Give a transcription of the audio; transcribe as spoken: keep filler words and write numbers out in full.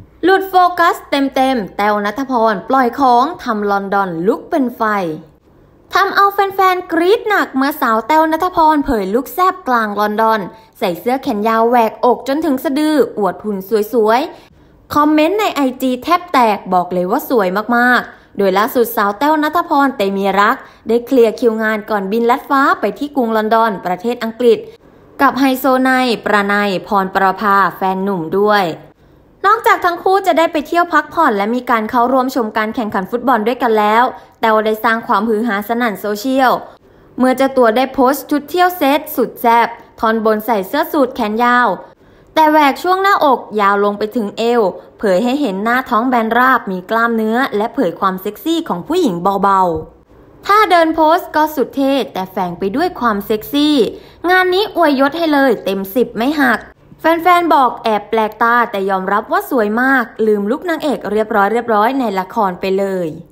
หลุดโฟกัสเต็มๆแต้วณัฐพรปล่อยของทำลอนดอนลุกเป็นไฟทำเอาแฟนๆกรี๊ดหนักเมื่อสาวแต้วณัฐพรเผยลุคแซบกลางลอนดอนใส่เสื้อแขนยาวแหวกอกจนถึงสะดืออวดหุ่นสวยๆคอมเมนต์ในไอจีแทบแตกบอกเลยว่าสวยมากๆโดยล่าสุดสาวแต้วณัฐพรเตมีรักได้เคลียร์คิวงานก่อนบินลัดฟ้าไปที่กรุงลอนดอนประเทศอังกฤษกับไฮโซไนประไนพรประภาแฟนหนุ่มด้วยนอกจากทั้งคู่จะได้ไปเที่ยวพักผ่อนและมีการเข้าร่วมชมการแข่งขันฟุตบอลด้วยกันแล้วแต้วได้สร้างความฮือฮาสนั่นโซเชียลเมื่อเจ้าตัวได้โพสต์ชุดเที่ยวเซตสุดแซ่บท่อนบนใส่เสื้อสูทแขนยาวแต่แหวกช่วงหน้าอกยาวลงไปถึงเอวเผยให้เห็นหน้าท้องแบนราบมีกล้ามเนื้อและเผยความเซ็กซี่ของผู้หญิงเบาๆถ้าเดินโพสต์ก็สุดเท่แต่แฝงไปด้วยความเซ็กซี่งานนี้อวยยศให้เลยเต็มสิบไม่หักแฟนๆบอกแอบแปลกตาแต่ยอมรับว่าสวยมากลืมลุคนางเอกเรียบร้อยเรียบร้อยในละครไปเลย